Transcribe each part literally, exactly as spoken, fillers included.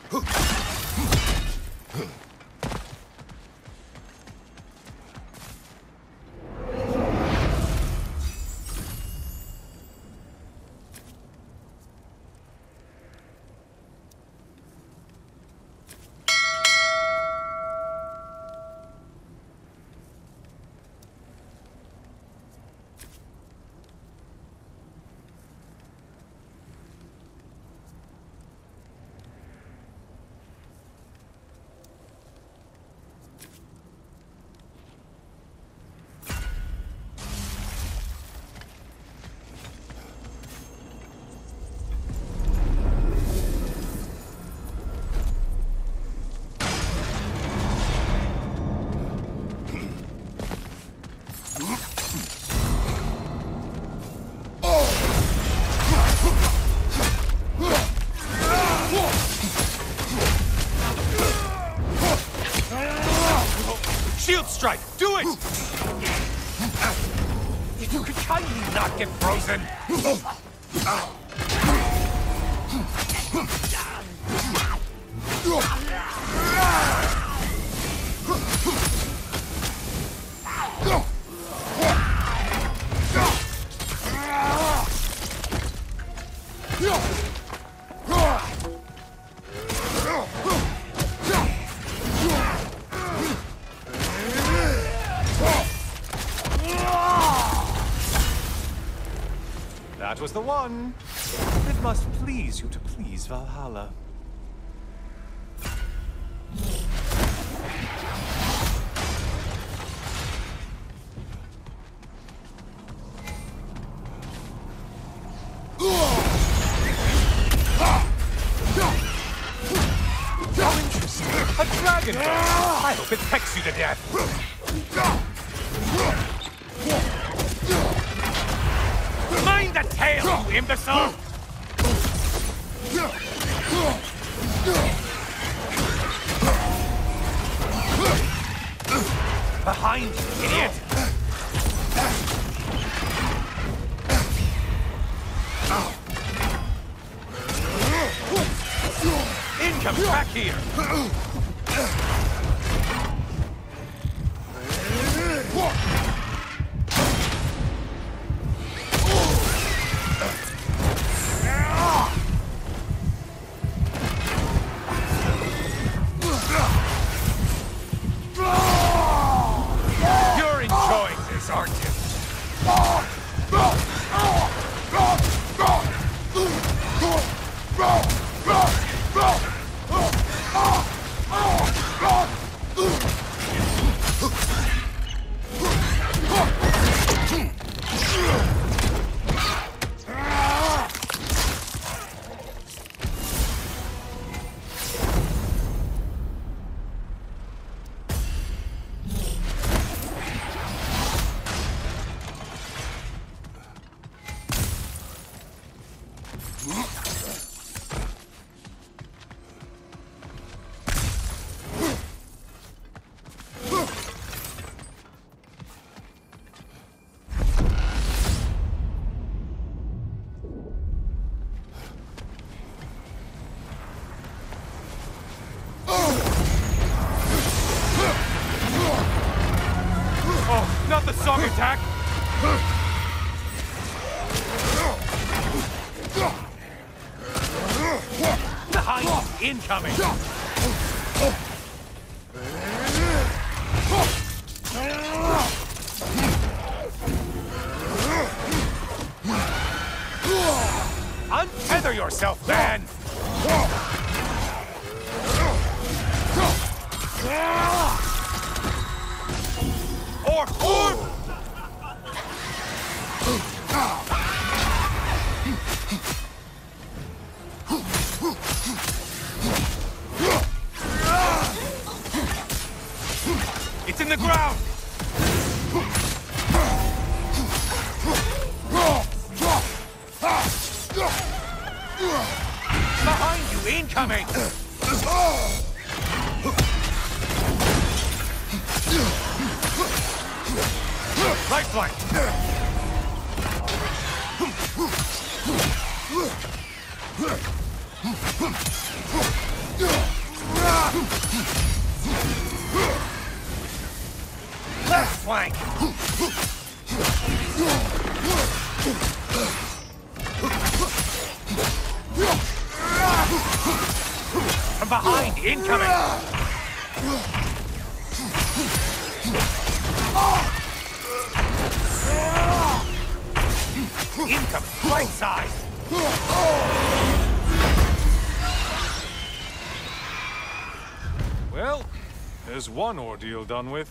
Shield strike! Do it! If you could kindly not get frozen! That was the one. It must please you to please Valhalla. How interesting. A dragon! I hope it pecks you to death. Mind the tail, you imbecile! Behind you, idiot! Incoming back here! You're enjoying this, aren't you? Oh, not the song attack! Behind, incoming! Untether yourself, man! Or, or! It's in the ground! Behind you, incoming! Lifeline! flank! From behind, incoming! Incoming, right side! Well, there's one ordeal done with.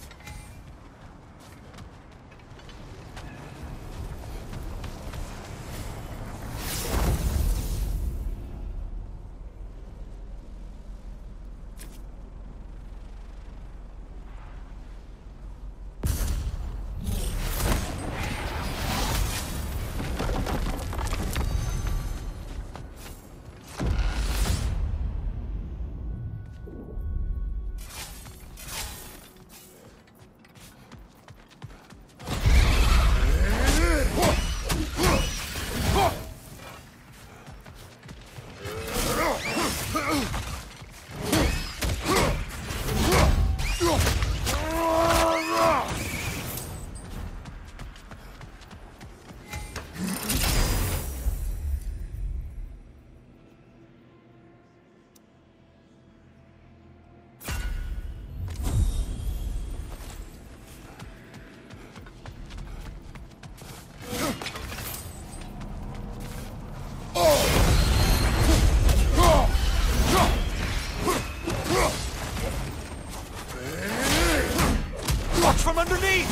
Watch from underneath!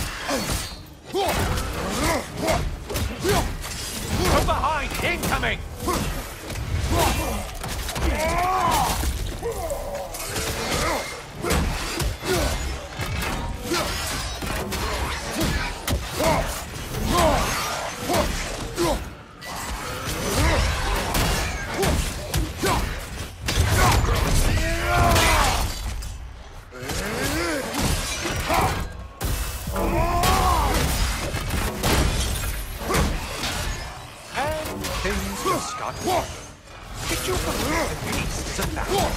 From behind, incoming! Things will start walking. Did you believe the beasts of battle?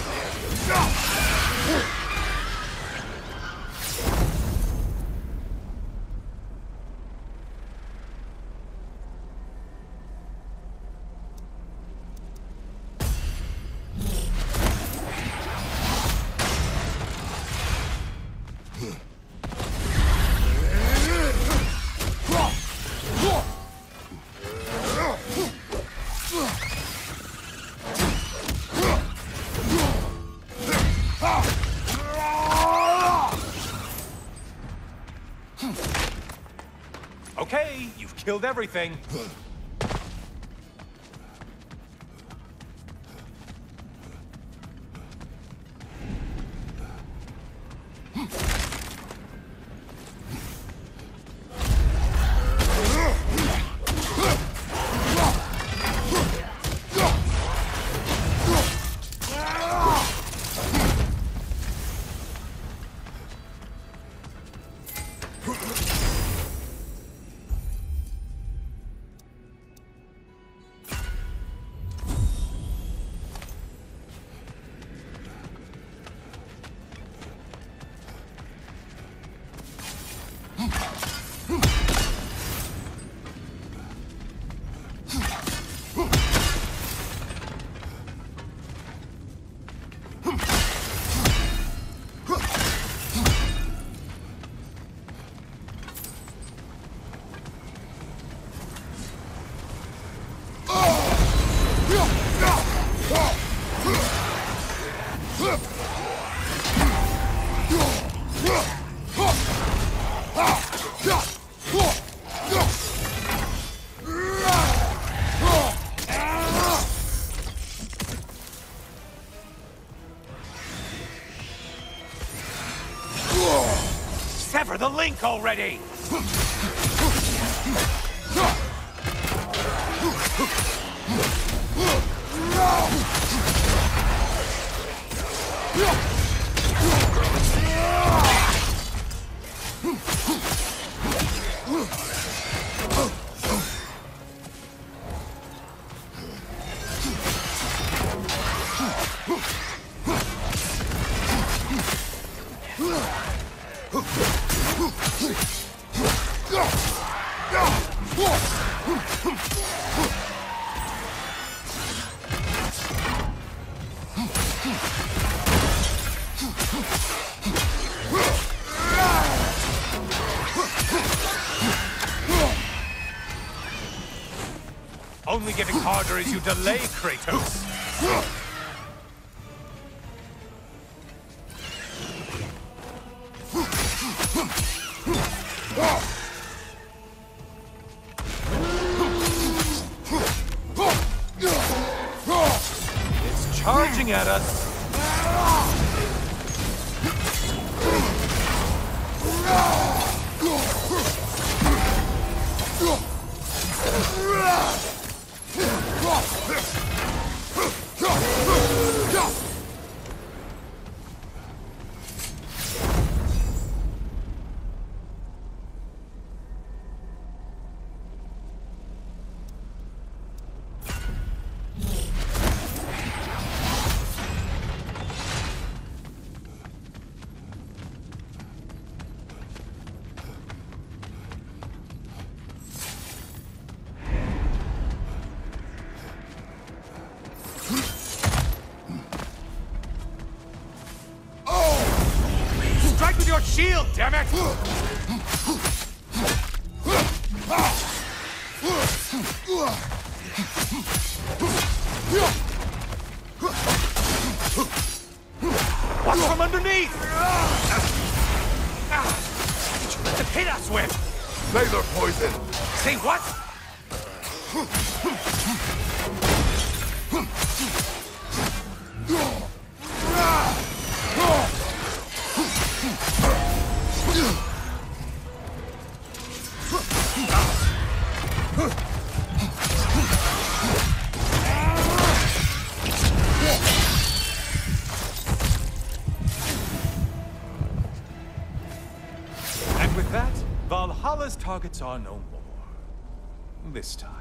Okay, you've killed everything. Sever the link already! Only getting harder as you delay, Kratos. It's charging at us. Strike with your shield, damn it! Watch from underneath! Did you let them hit us with? Laser poison! Say what? And with that, Valhalla's targets are no more. This time.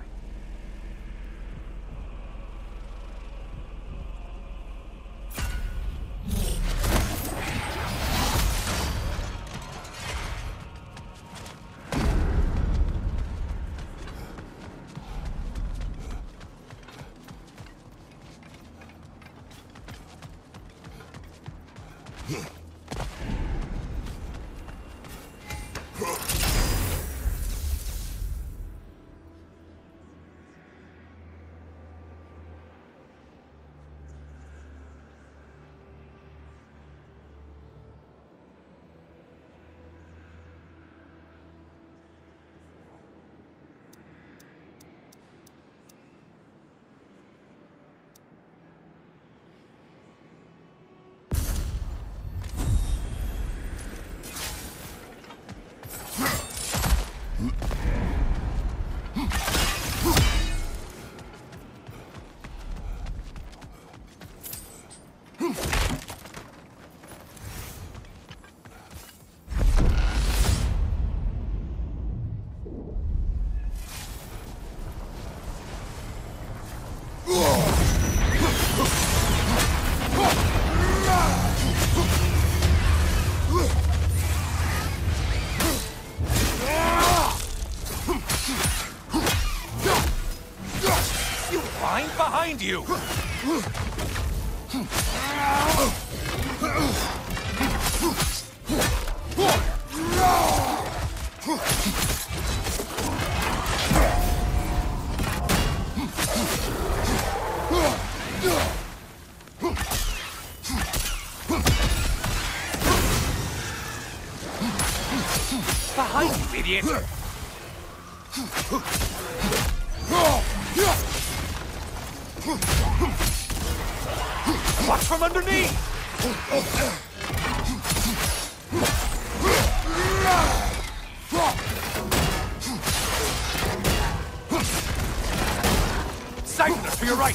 Behind you! Behind you, idiot! Watch from underneath! Scyther to your right!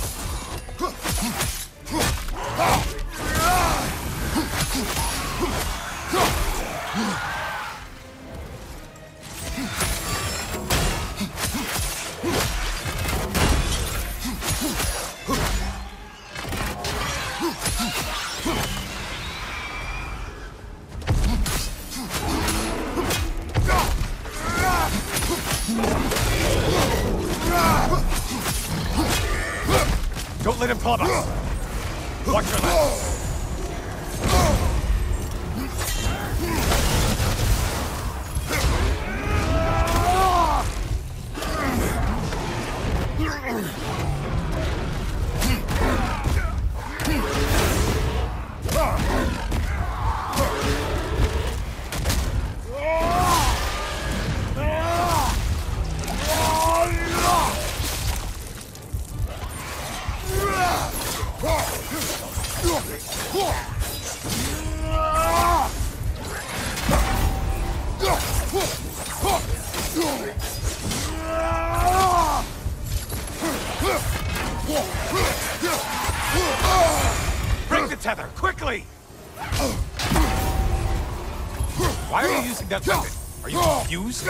Don't let him club us! Watch your left! Break the tether, quickly! Why are you using that weapon? Are you confused?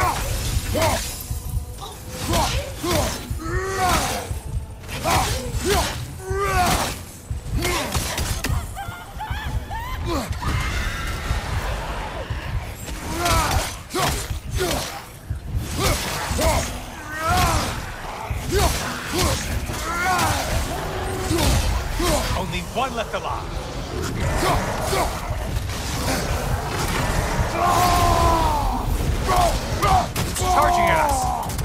Only one left alive. It's charging at us.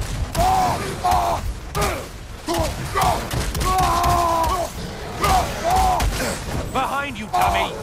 Behind you, Tommy.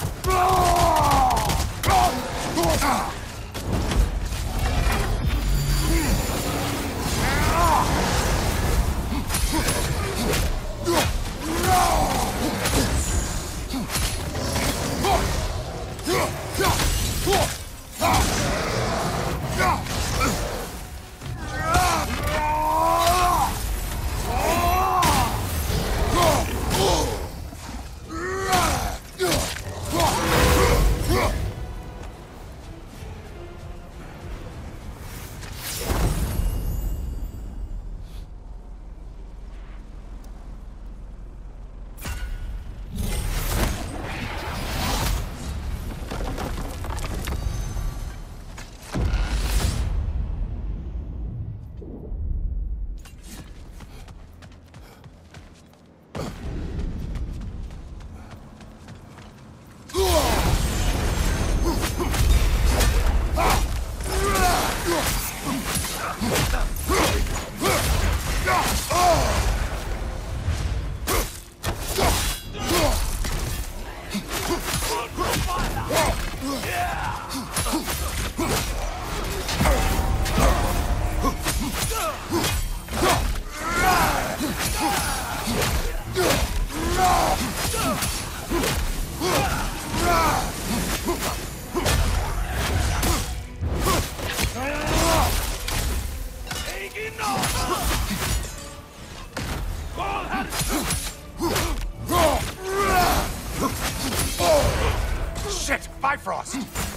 Shit! Bifrost!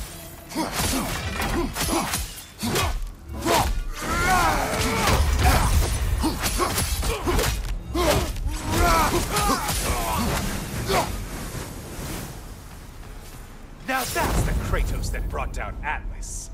Now that's the Kratos that brought down Atlas.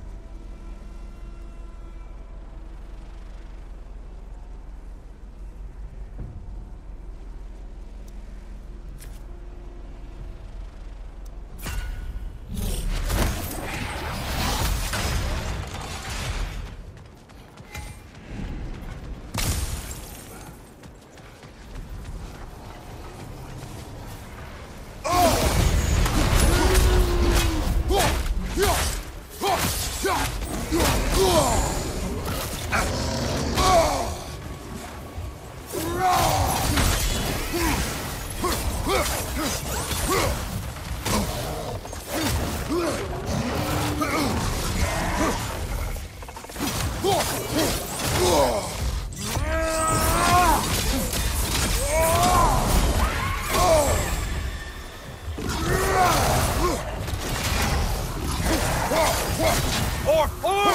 Or, or!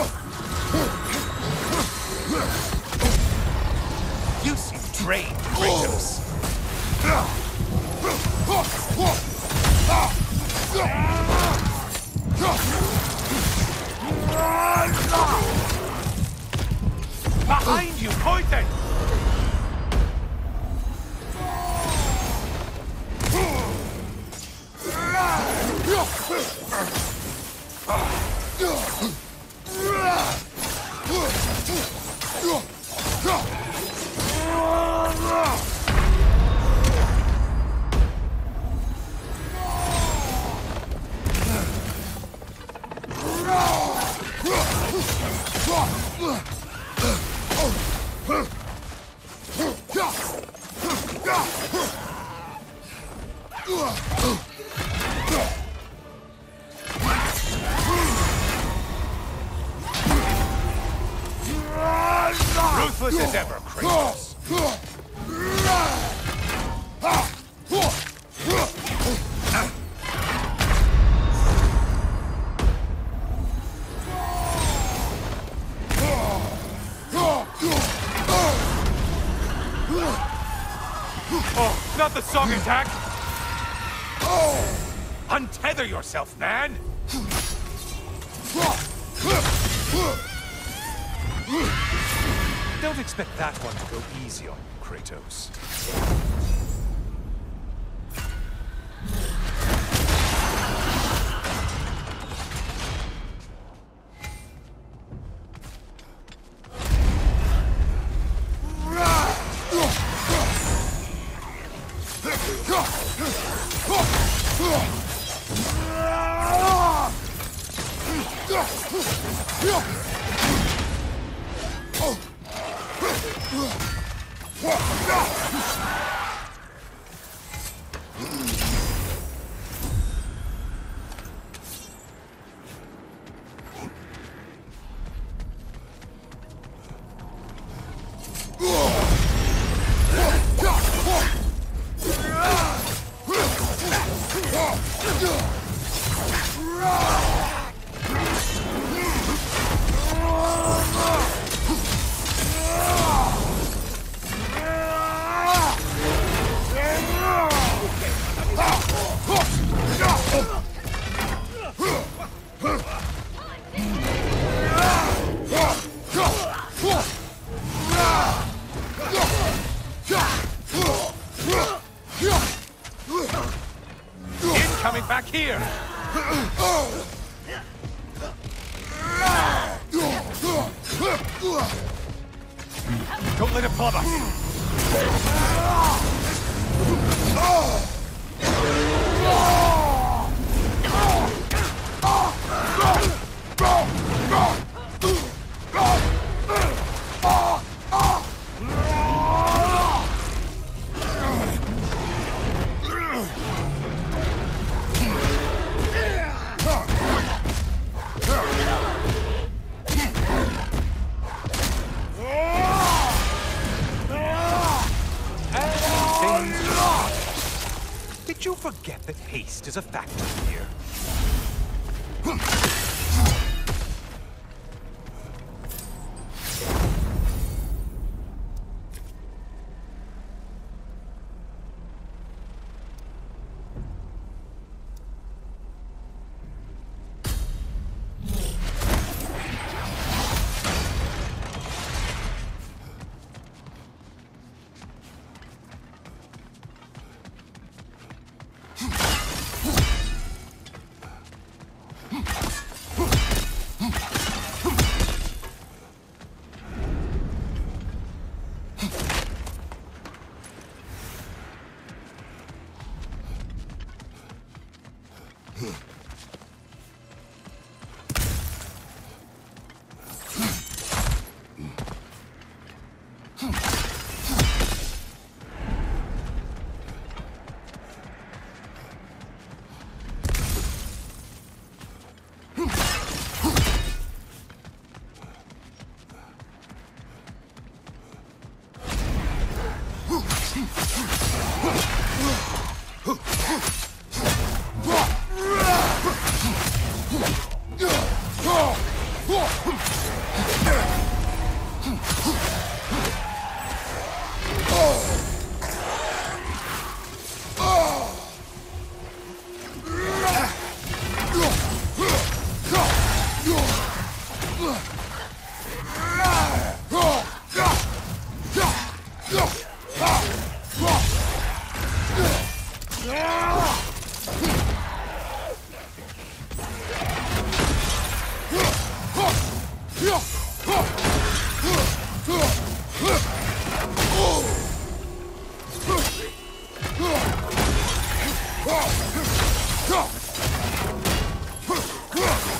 You seem drained, Kratos. Behind you, poison! Ruthless as ever, Kratos. Oh, not the song attack! Untether yourself, man! Don't expect that one to go easy on you, Kratos. Incoming back here! Don't let it flub us! Did you forget that haste is a factor here?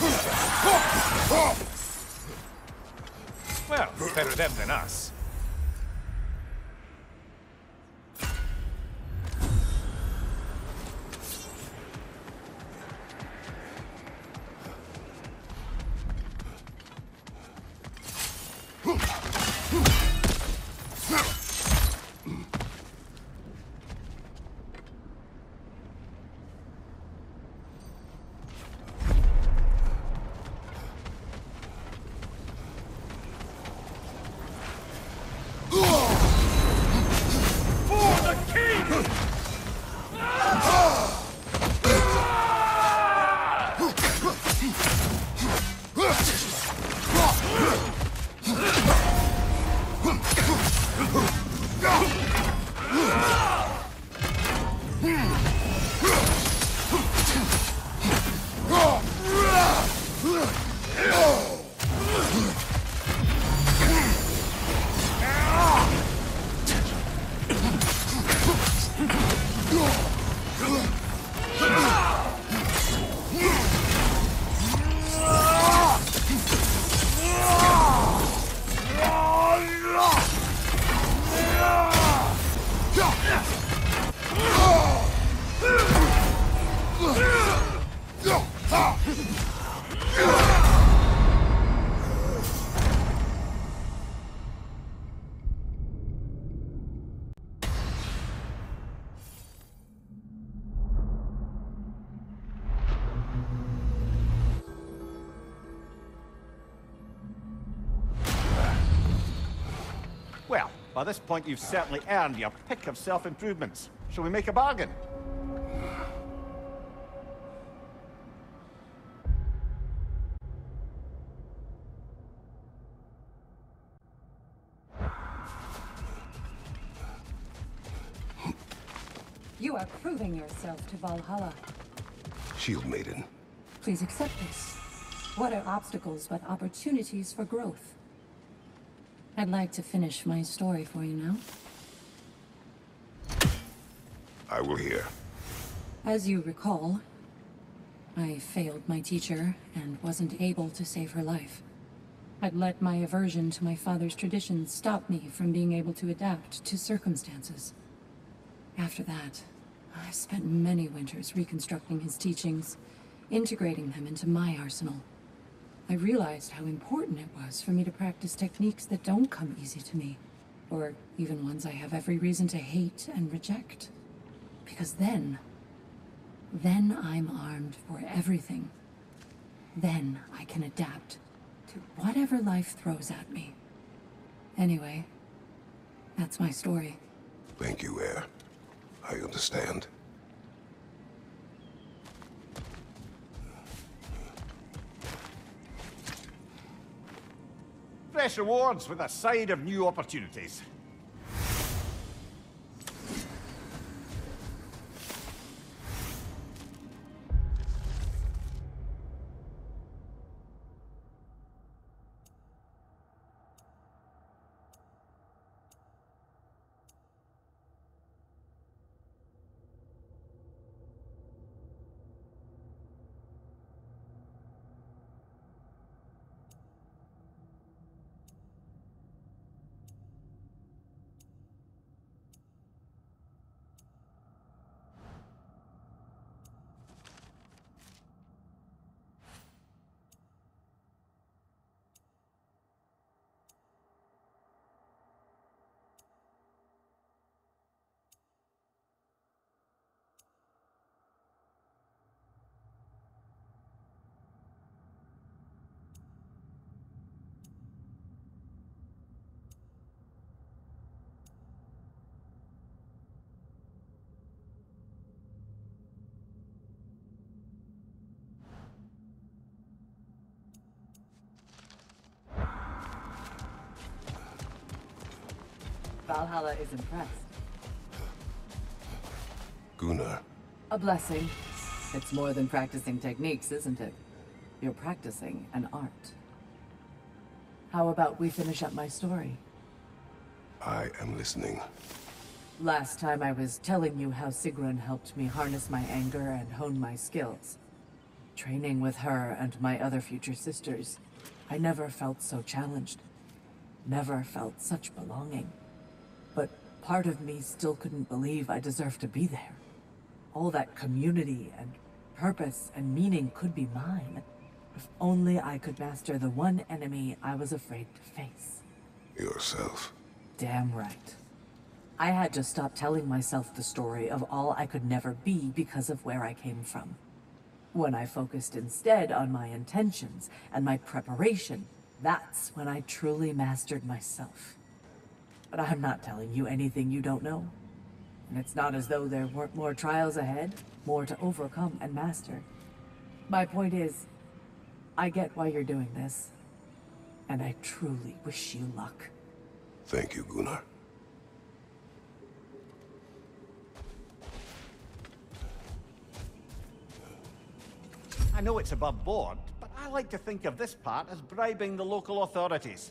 Well, better them than us. Well, by this point you've certainly earned your pick of self-improvements. Shall we make a bargain? You are proving yourself to Valhalla. Shield Maiden. Please accept this. What are obstacles but opportunities for growth? I'd like to finish my story for you now. I will hear. As you recall, I failed my teacher and wasn't able to save her life. I'd let my aversion to my father's traditions stop me from being able to adapt to circumstances. After that, I spent many winters reconstructing his teachings, integrating them into my arsenal. I realized how important it was for me to practice techniques that don't come easy to me, or even ones I have every reason to hate and reject. Because then, then I'm armed for everything. Then I can adapt to whatever life throws at me. Anyway, that's my story. Thank you, Air. I understand. Fresh rewards with a side of new opportunities. Valhalla is impressed. Gunnar. A blessing. It's more than practicing techniques, isn't it? You're practicing an art. How about we finish up my story? I am listening. Last time I was telling you how Sigrun helped me harness my anger and hone my skills. Training with her and my other future sisters, I never felt so challenged. Never felt such belonging. But part of me still couldn't believe I deserved to be there. All that community and purpose and meaning could be mine. If only I could master the one enemy I was afraid to face. Yourself. Damn right. I had to stop telling myself the story of all I could never be because of where I came from. When I focused instead on my intentions and my preparation, that's when I truly mastered myself. But I'm not telling you anything you don't know. And it's not as though there weren't more trials ahead, more to overcome and master. My point is, I get why you're doing this, and I truly wish you luck. Thank you, Gunnar. I know it's above board, but I like to think of this part as bribing the local authorities.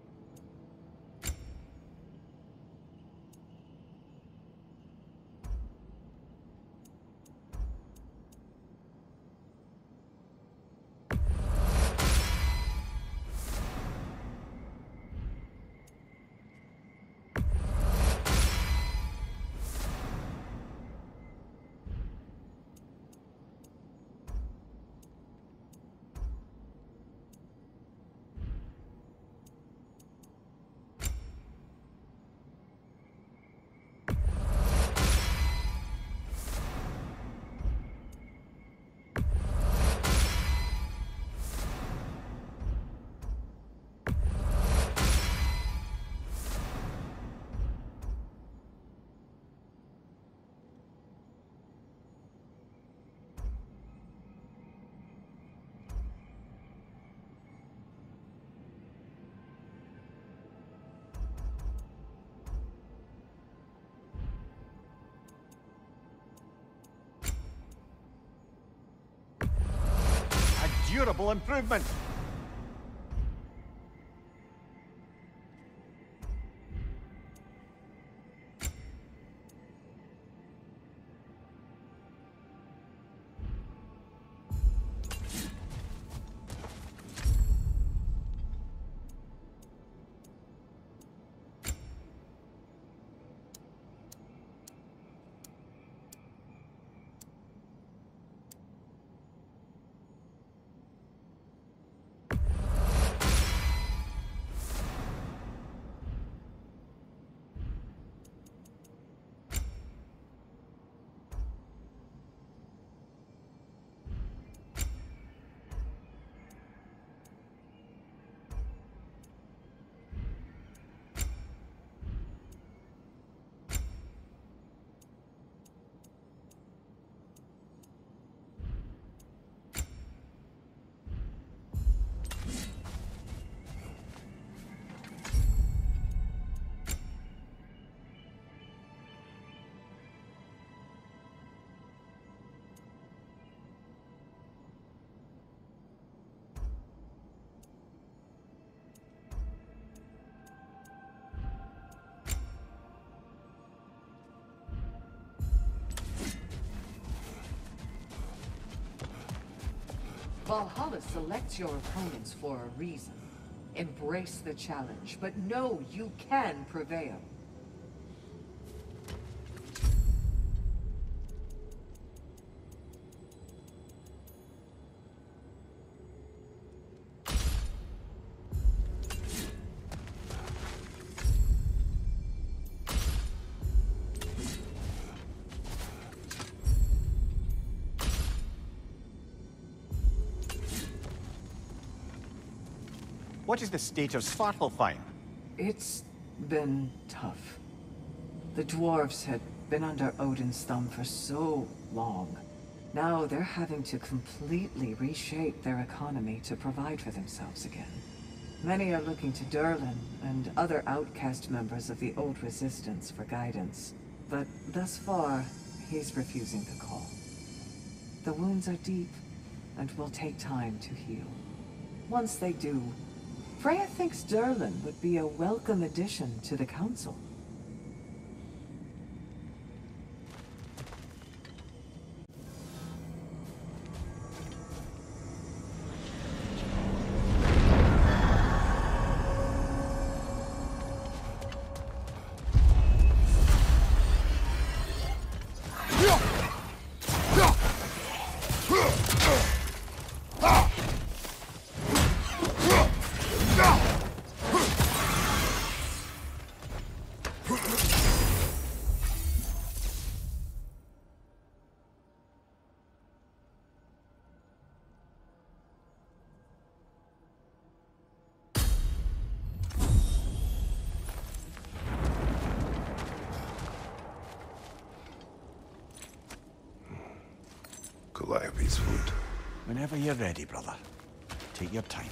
Durable improvement. Valhalla selects your opponents for a reason. Embrace the challenge, but know you can prevail. What is the state of Svartalfheim? It's been tough. The dwarves had been under Odin's thumb for so long. Now they're having to completely reshape their economy to provide for themselves again. Many are looking to Durlin and other outcast members of the old resistance for guidance. But thus far, he's refusing the call. The wounds are deep and will take time to heal. Once they do, Freya thinks Durlin would be a welcome addition to the Council. Westwood. Whenever you're ready, brother. Take your time.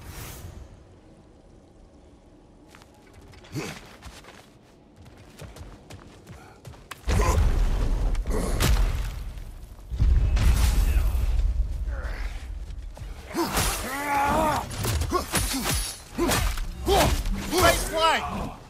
Right flank!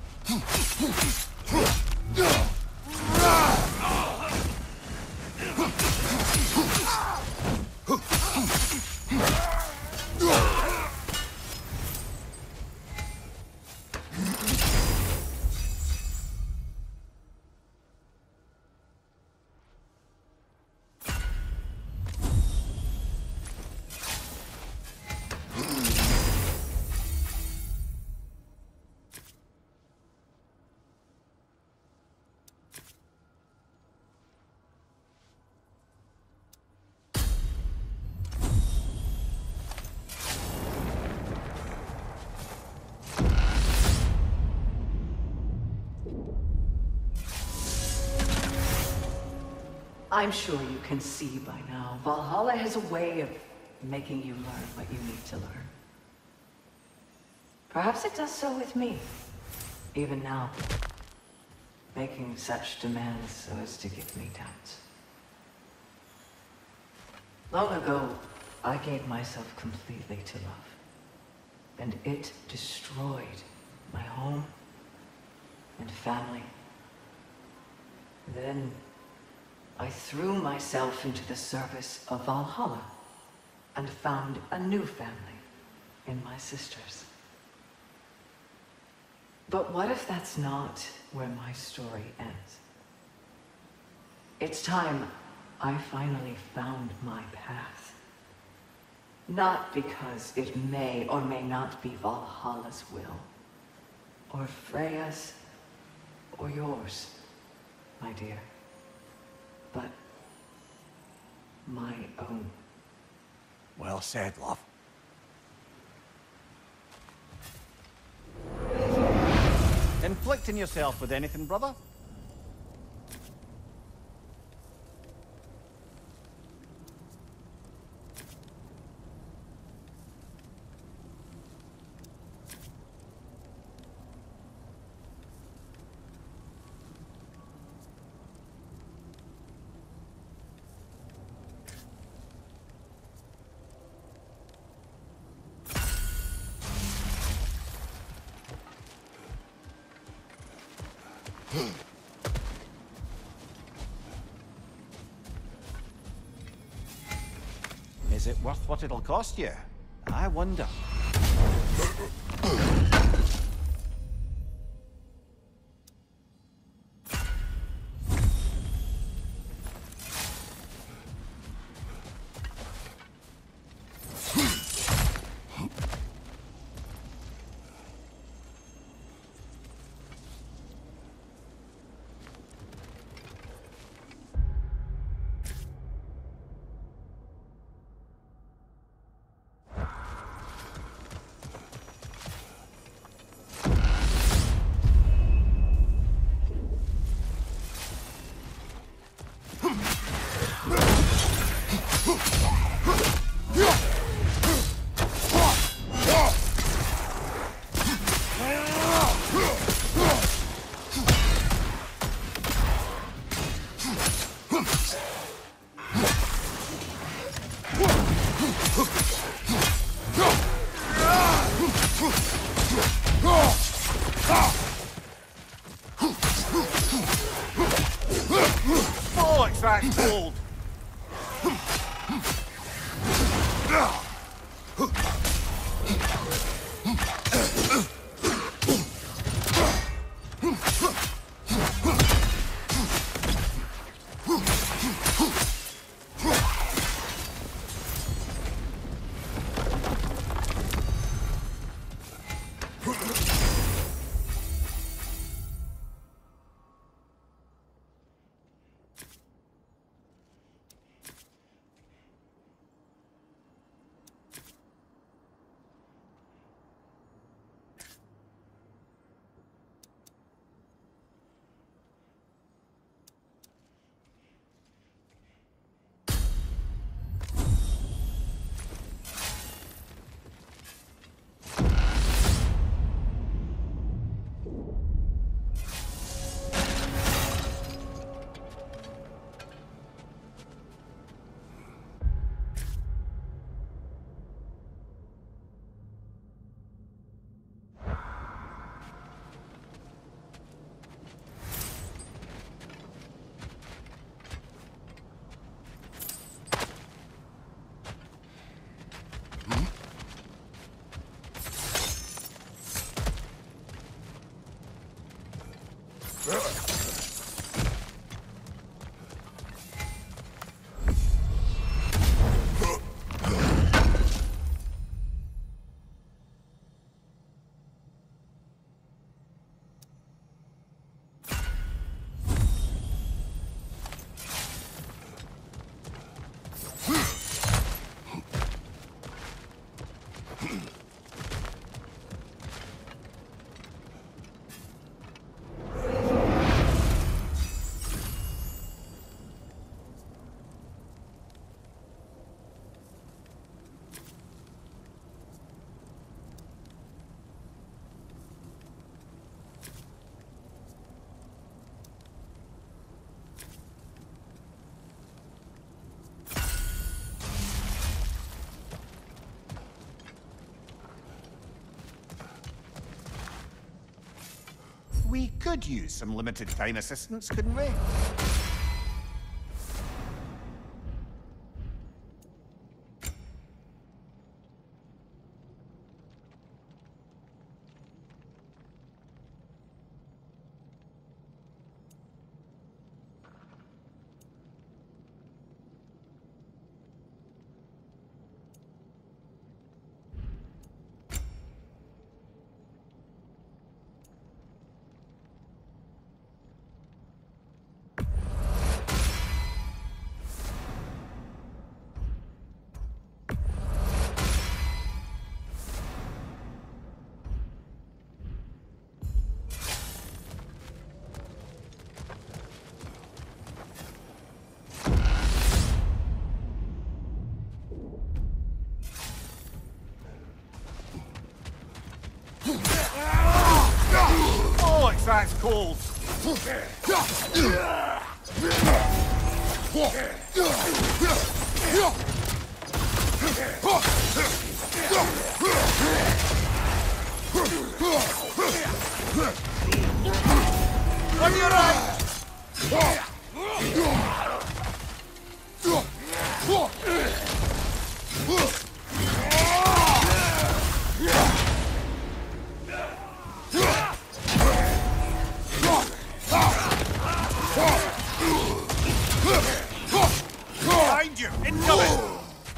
I'm sure you can see by now, Valhalla has a way of making you learn what you need to learn. Perhaps it does so with me, even now, making such demands so as to give me doubts. Long ago, I gave myself completely to love, and it destroyed my home and family. Then I threw myself into the service of Valhalla and found a new family in my sisters. But what if that's not where my story ends? It's time I finally found my path. Not because it may or may not be Valhalla's will, or Freya's, or yours, my dear, but my own. Well said, love. Inflicting yourself with anything, brother? Is it worth what it'll cost you? I wonder. Bollocks, that's cold! We could use some limited time assistance, couldn't we? Oh, that's cold. On your right. Behind you! Incoming!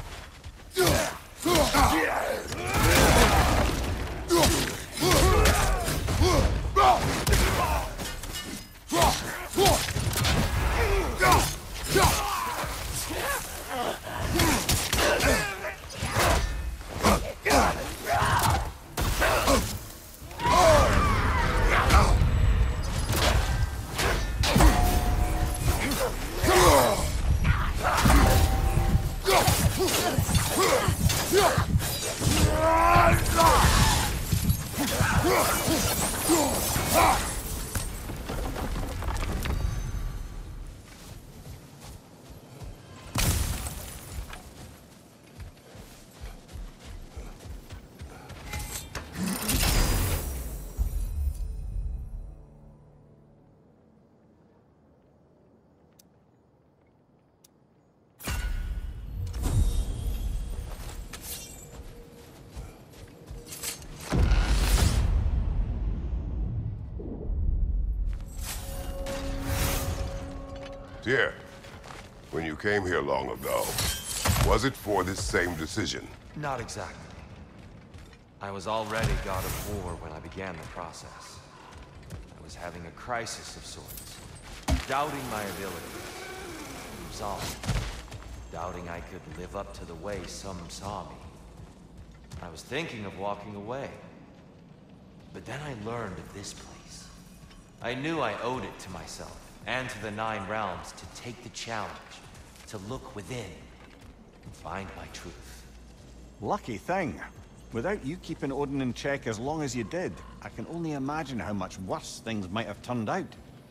Tyr, when you came here long ago, was it for this same decision? Not exactly. I was already God of War when I began the process. I was having a crisis of sorts, doubting my abilities, resolve, doubting I could live up to the way some saw me. I was thinking of walking away. But then I learned of this place. I knew I owed it to myself and to the Nine Realms to take the challenge, to look within, and find my truth. Lucky thing. Without you keeping Odin in check as long as you did, I can only imagine how much worse things might have turned out.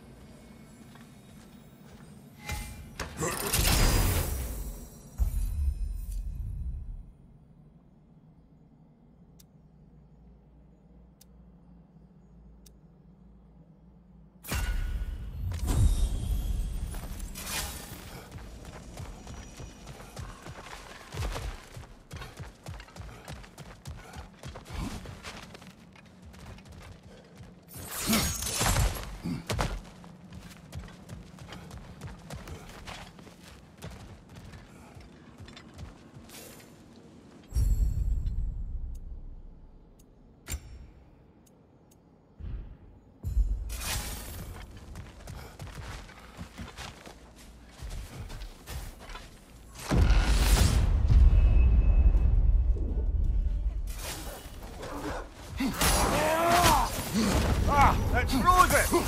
Ah, let's rose it!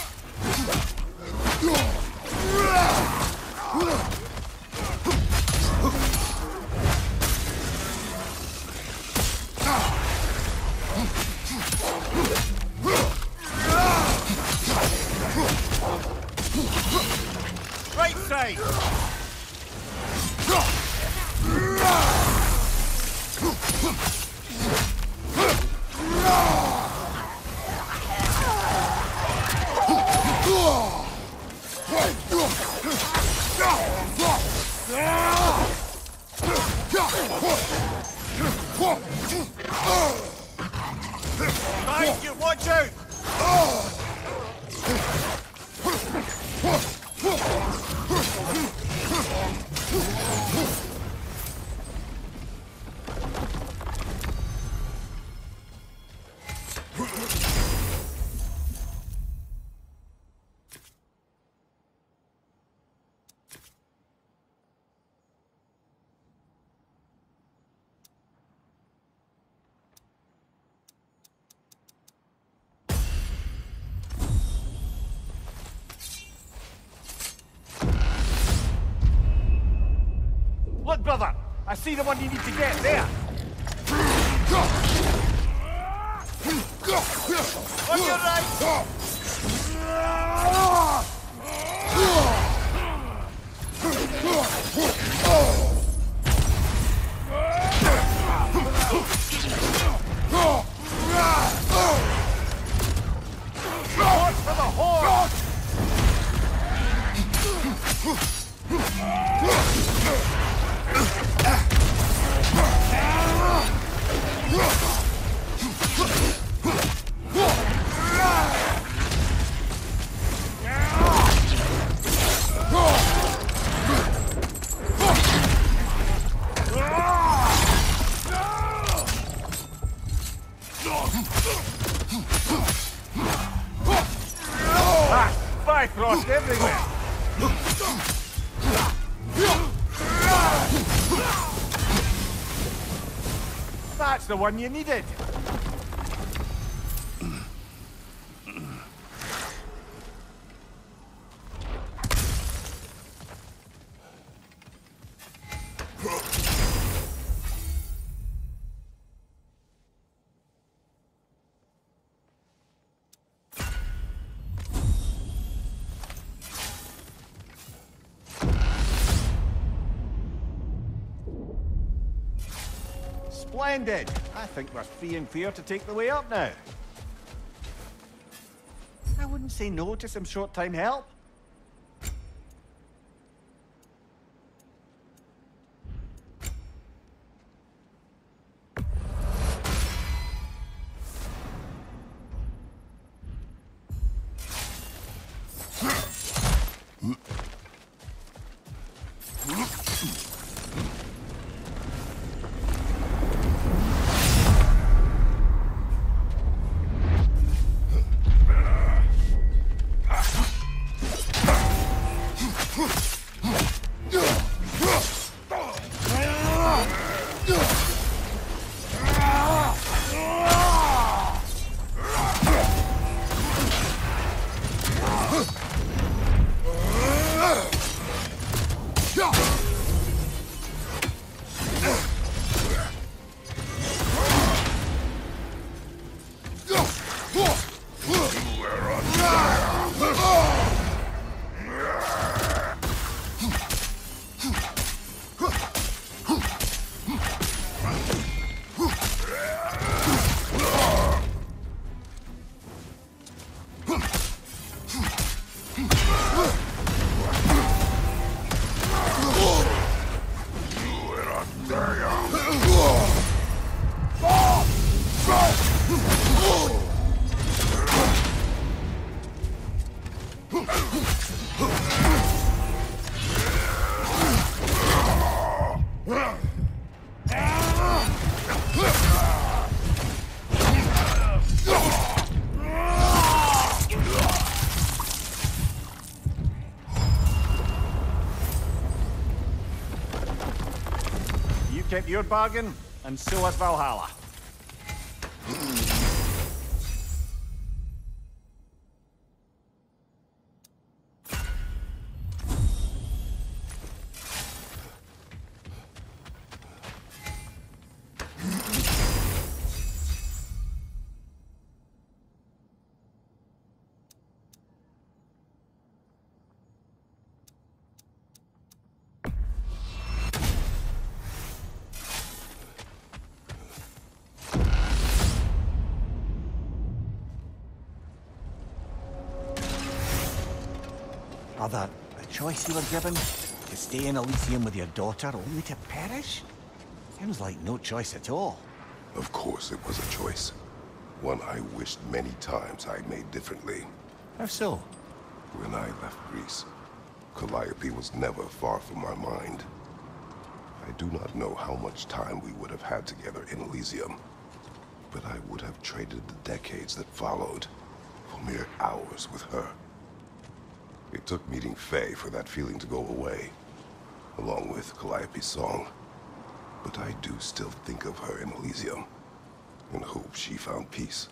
Right side! Behind you, watch out! Look, brother! I see the one you need to get there! On your right! Watch for the horse! Ah, Bifrost everywhere! That's the one you needed! Splendid! I think we're free and clear to take the way up now. I wouldn't say no to some short-time help. Kept your bargain, and so has Valhalla. Brother, the choice you were given, to stay in Elysium with your daughter only to perish? Sounds like no choice at all. Of course it was a choice. One I wished many times I made differently. How so? When I left Greece, Calliope was never far from my mind. I do not know how much time we would have had together in Elysium, but I would have traded the decades that followed for mere hours with her. It took meeting Faye for that feeling to go away, along with Calliope's song. But I do still think of her in Elysium, and hope she found peace.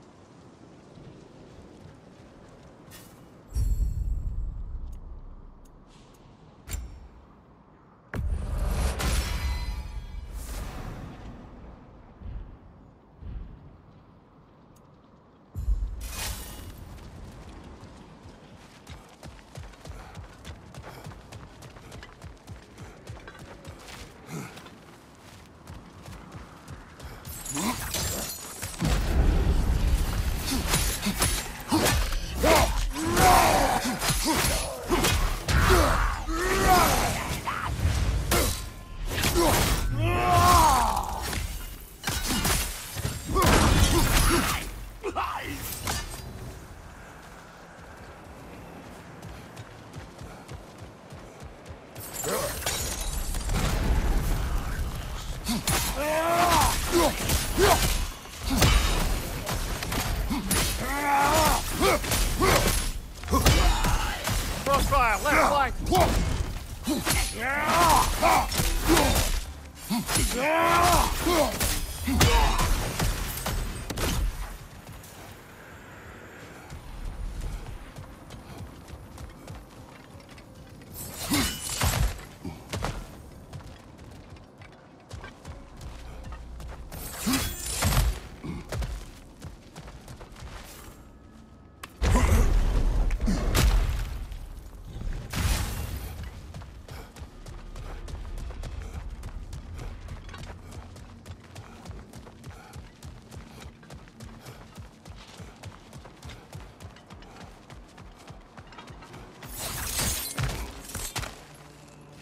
Crossfire, left flank!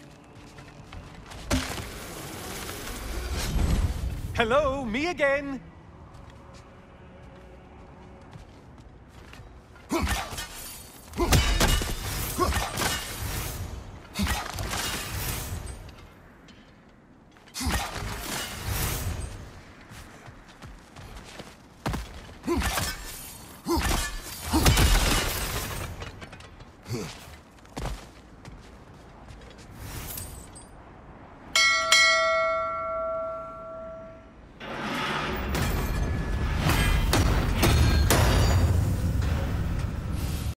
Hello, me again.